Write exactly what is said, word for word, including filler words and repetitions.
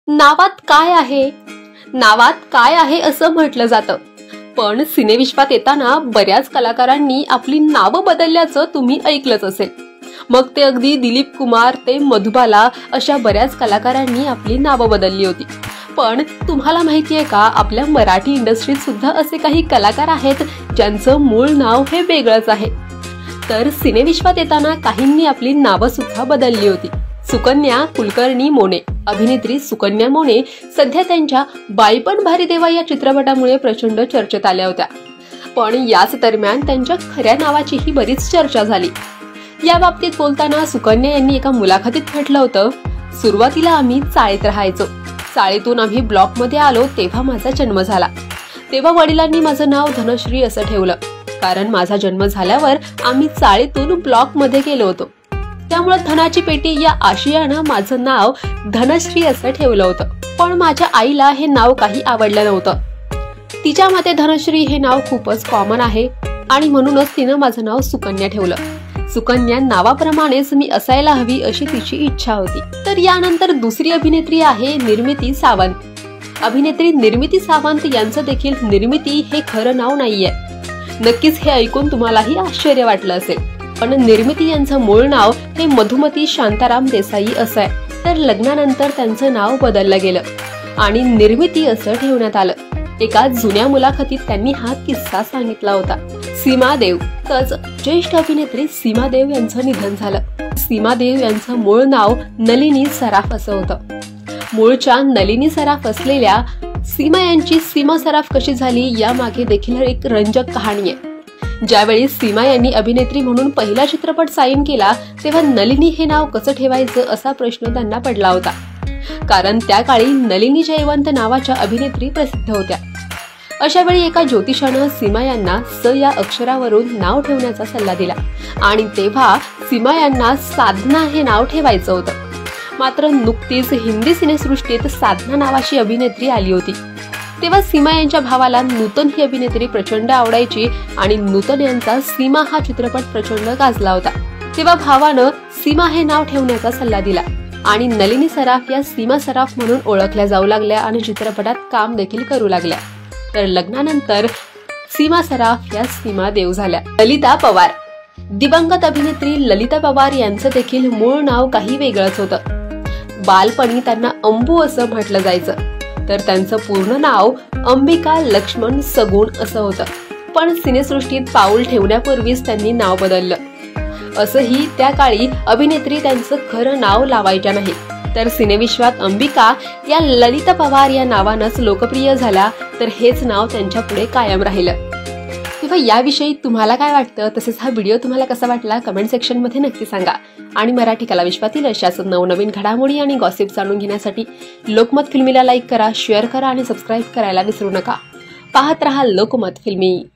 नावात काय आहे नावात काय आहे असं म्हटलं जातं, पण सिनेविश्वात येताना बऱ्याच कलाकारांनी आपली नावं बदलल्याचं तुम्ही ऐकलंच असेल। मग ते अगदी दिलीप कुमार ते मधुबाला अशा बऱ्याच कलाकारांनी आपली नावं बदलली होती। पण तुम्हाला माहितीये का, आपल्या मराठी इंडस्ट्रीत सुद्धा असे काही कलाकार आहेत ज्यांचं मूळ नाव हे वेगळंच आहे। तर सिनेविश्वात येताना काहींनी आपली नावं सुद्धा बदलली होती। सुकन्या कुलकर्णी मोने, अभिनेत्री सुकन्या मोने सध्या त्यांच्या बाईपण भारी देवा या चित्रपटामुळे प्रचंड चर्चेत आल्या होत्या। पण याच दरम्यान त्यांच्या खऱ्या नावाचीही बरीच चर्चा झाली। या बाबतीत बोलताना सुकन्या यांनी एका मुलाखतीत म्हटलं होतं, सुरुवातीला आम्ही चाळीत राहायचो, चाळीतून आम्ही ब्लॉक मध्ये आलो तेव्हा माझा जन्म झाला। तेव्हा वडिलांनी माझं नाव धनश्री असं ठेवलं, कारण माझा जन्म झाल्यावर आम्ही चाळीतून ब्लॉक मध्ये गेलो होतो, त्यामुळे धनाची पेटी या आशयानं माझं नाव धनश्री असं ठेवलं होतं। पण माझ्या आईला हे नाव काही आवडलं नव्हतं। तिच्या मते धनश्री हे नाव खूपच कॉमन आहे आणि म्हणूनच तिनं माझं नाव सुकन्या ठेवलं। सुकन्या नावाप्रमाणेच मी असायला हवी अशी तिची इच्छा होती। तर यानंतर दुसरी अभिनेत्री आहे निर्मिती सावंत। अभिनेत्री निर्मिती सावंत यांचं देखील निर्मिती हे खरं नाव नाहीये। नक्कीच हे ऐकून तुम्हालाही आश्चर्य वाटलं असेल, पण निर्मिती यांचं मूळ नाव हे मधुमती शांताराम देसाई असं आहे। तर लग्नानंतर त्यांचं नाव बदललं गेलं आणि निर्मिती असं ठेवण्यात आलं। एका जुन्या मुलाखतीत त्यांनी हा किस्सा सांगितला होता। सीमा देव तच ज्येष्ठ अभिनेत्री सीमा देव यांचं निधन झालं। सीमा देव यांचं मूळ नाव नलिनी सराफ असं होतं। मूळच्या नलिनी सराफ असलेल्या सीमा यांची सीमा सराफ कशी झाली यामागे देखील एक रंजक कहाणी आहे। ज्यावेळी सीमा यांनी अभिनेत्री म्हणून पहिला चित्रपट साईन केला तेव्हा नलिनी हे नाव कसं ठेवायचं असा प्रश्न त्यांना पडला होता, कारण त्या काळी नलिनी जयवंत नावाच्या अभिनेत्री प्रसिद्ध होत्या। अशा वेळी एका ज्योतिषानं सीमा यांना स या अक्षरावरून नाव ठेवण्याचा सल्ला दिला आणि तेव्हा सीमा यांना साधना हे नाव ठेवायचं होतं। मात्र नुकतीच हिंदी सिनेसृष्टीत साधना नावाची अभिनेत्री आली होती, तेव्हा सीमा यांच्या भावाला नूतन ही अभिनेत्री प्रचंड आवडायची आणि नूतन यांचा सीमा हा चित्रपट प्रचंड गाजला होता। तेव्हा भावानं सीमा हे नाव ठेवण्याचा सल्ला दिला आणि नलिनी सराफ या सीमा सराफ म्हणून ओळखल्या जाऊ लागल्या आणि चित्रपटात काम देखील करू लागल्या। तर लग्नानंतर सीमा सराफ या सीमा देव झाल्या। ललिता पवार, दिवंगत अभिनेत्री ललिता पवार यांचं देखील मूळ नाव काही वेगळंच होतं। बालपणी त्यांना अंबू असं म्हटलं जायचं, तर त्यांचं पूर्ण नाव अंबिका लक्ष्मण सगुण असं होतं। पण सिनेसृष्टीत पाऊल ठेवण्यापूर्वीच त्यांनी नाव बदललं। असंही त्या काळी अभिनेत्री त्यांचं खरं नाव लावायच्या नाही, तर सिनेविश्वात अंबिका या ललिता पवार या नावानंच लोकप्रिय झाल्या, तर हेच नाव त्यांच्या पुढे कायम राहिलं। तेव्हा याविषयी तुम्हाला काय वाटतं, तसेच हा व्हिडिओ तुम्हाला कसा वाटला कमेंट सेक्शन मध्ये नक्की सांगा। आणि मराठी कला विश्वातील अशाच नवनवीन घडामोडी आणि गॉसिप जाणून घेण्यासाठी लोकमत फिल्मीला लाईक करा, शेअर करा आणि सबस्क्राईब करायला विसरू नका। पाहत रहा लोकमत फिल्मी।